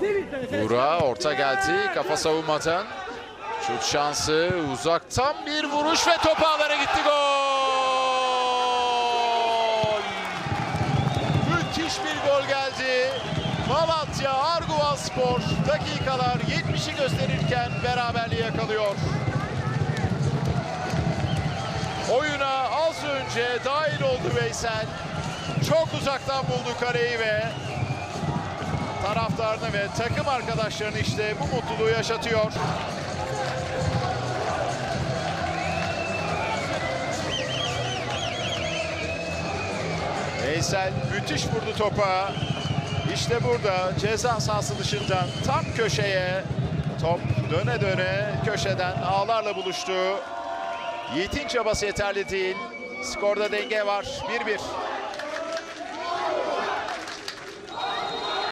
Buğra orta geldi kafa savunmadan. Şut şansı, uzaktan bir vuruş ve top ağlara gitti, gol! Müthiş bir gol geldi. Malatya Arguvaspor dakikalar 70'i gösterirken beraberliği yakalıyor. Oyuna az önce dahil oldu Veysel. Çok uzaktan buldu kareyi ve taraftarını ve takım arkadaşlarını işte bu mutluluğu yaşatıyor. Veysel müthiş vurdu topa. İşte burada ceza sahası dışından tam köşeye top döne döne köşeden ağlarla buluştu. Yiğit'in çabası yeterli değil. Skorda denge var. 1-1.